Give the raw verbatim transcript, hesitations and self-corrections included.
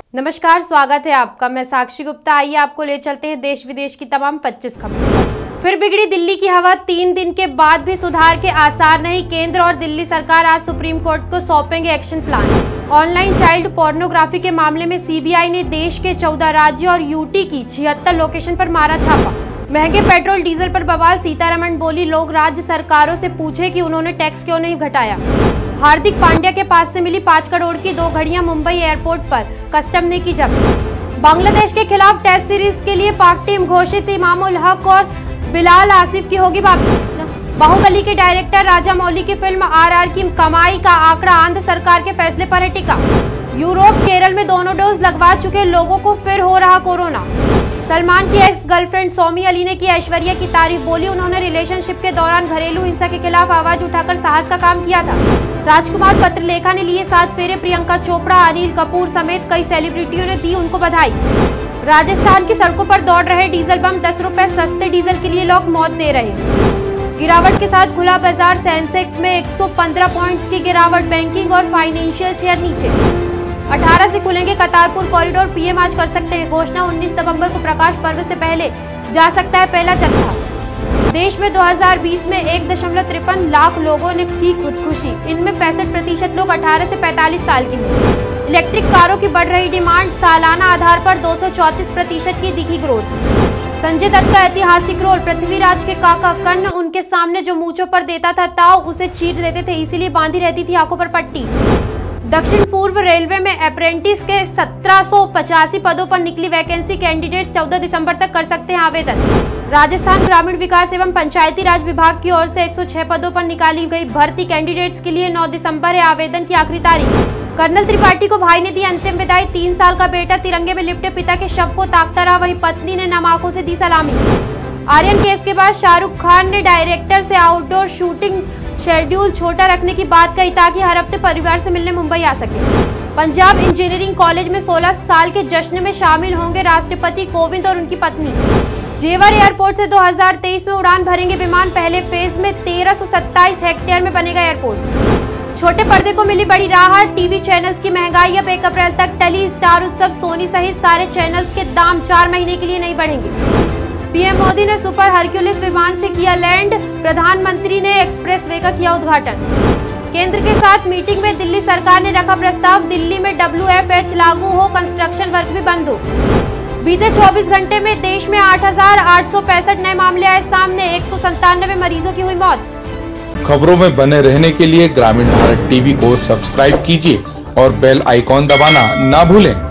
नमस्कार, स्वागत है आपका। मैं साक्षी गुप्ता। आइए आपको ले चलते हैं देश विदेश की तमाम पच्चीस खबरें। फिर बिगड़ी दिल्ली की हवा, तीन दिन के बाद भी सुधार के आसार नहीं। केंद्र और दिल्ली सरकार आज सुप्रीम कोर्ट को सौंपेंगे action plan. Online child pornography के मामले में सीबीआई ने देश के चौदह राज्य और यूटी की छिहत्तर लोकेशन पर मारा छापा। महंगे पेट्रोल डीजल पर बवाल, सीतारमण बोली लोग राज्य सरकारों से पूछे कि उन्होंने टैक्स क्यों नहीं घटाया। हार्दिक पांड्या के पास से मिली पाँच करोड़ की दो घड़ियां मुंबई एयरपोर्ट पर, कस्टम ने की जब्त। बांग्लादेश के खिलाफ टेस्ट सीरीज के लिए पाक टीम घोषित, इमामुल हक और बिलाल आसिफ की होगी वापसी। बाहुबली के डायरेक्टर राजा मौली की फिल्म आरआर की कमाई का आंकड़ा आंध्र सरकार के फैसले पर है टिका। यूरोप केरल में दोनों डोज लगवा चुके लोगों को फिर हो रहा कोरोना। सलमान की एक्स गर्लफ्रेंड सौमी अली ने की ऐश्वर्या की तारीफ, बोली उन्होंने रिलेशनशिप के दौरान घरेलू हिंसा के खिलाफ आवाज उठाकर साहस का काम किया था। राजकुमार पत्रलेखा ने लिए सात फेरे, प्रियंका चोपड़ा, अनिल कपूर समेत कई सेलिब्रिटियों ने दी उनको बधाई। राजस्थान की सड़कों पर दौड़ रहे डीजल बम, दस रुपए सस्ते डीजल के लिए लोग मौत दे रहे। गिरावट के साथ खुला बाजार, सेंसेक्स में एक सौ पंद्रह पॉइंट्स की गिरावट, बैंकिंग और फाइनेंशियल शेयर नीचे। अठारह से खुलेंगे करतारपुर कॉरिडोर, पीएम आज कर सकते हैं घोषणा। उन्नीस नवंबर को प्रकाश पर्व से पहले जा सकता है पहला जत्था। देश में दो हज़ार बीस में एक दशमलव तिरपन लाख लोगों ने की खुदकुशी, इनमें पैंसठ प्रतिशत लोग अठारह से पैंतालीस साल के हैं। इलेक्ट्रिक कारों की बढ़ रही डिमांड, सालाना आधार पर दो सौ चौंतीस प्रतिशत की दिखी ग्रोथ। संजय दत्त का ऐतिहासिक रोल, पृथ्वीराज के काका कन्न उनके सामने जो मूंछों पर देता था ताव उसे चीर देते थे, इसीलिए बांधी रहती थी आंखों पर पट्टी। दक्षिण पूर्व रेलवे में अप्रेंटिस के सत्रह सौ पचासी पदों पर निकली वैकेंसी, कैंडिडेट्स चौदह दिसंबर तक कर सकते हैं आवेदन। राजस्थान ग्रामीण विकास एवं पंचायती राज विभाग की ओर से एक सौ छह पदों पर निकाली गई भर्ती, कैंडिडेट्स के लिए नौ दिसंबर है आवेदन की आखिरी तारीख। कर्नल त्रिपाठी को भाई ने दी अंतिम विदाई, तीन साल का बेटा तिरंगे में लिपटे पिता के शव को ताकता रहा, वहीं पत्नी ने नम आंखों से दी सलामी। आर्यन केस के बाद शाहरुख खान ने डायरेक्टर से आउटडोर शूटिंग शेड्यूल छोटा रखने की बात कही ताकि हर हफ्ते परिवार से मिलने मुंबई आ सके। पंजाब इंजीनियरिंग कॉलेज में सोलह साल के जश्न में शामिल होंगे राष्ट्रपति कोविंद और उनकी पत्नी। जेवर एयरपोर्ट से दो हज़ार तेईस में उड़ान भरेंगे विमान, पहले फेज में तेरह सौ सत्ताईस हेक्टेयर में बनेगा एयरपोर्ट। छोटे पर्दे को मिली बड़ी राहत, टीवी चैनल्स की महंगाई अब एक अप्रैल तक टली। स्टार उत्सव, सोनी सहित सारे चैनल्स के दाम चार महीने के लिए नहीं बढ़ेंगे। पीएम मोदी ने सुपर हरक्यूलिस विमान से किया लैंड, प्रधानमंत्री ने एक्सप्रेसवे का किया उद्घाटन। केंद्र के साथ मीटिंग में दिल्ली सरकार ने रखा प्रस्ताव, दिल्ली में डब्ल्यू एफ एच लागू हो, कंस्ट्रक्शन वर्क भी बंद हो। बीते चौबीस घंटे में देश में आठ हजार आठ सौ पैंसठ नए मामले आए सामने, एक सौ संतानवे मरीजों की हुई मौत। खबरों में बने रहने के लिए ग्रामीण भारत टीवी को सब्सक्राइब कीजिए और बेल आइकॉन दबाना ना भूलें।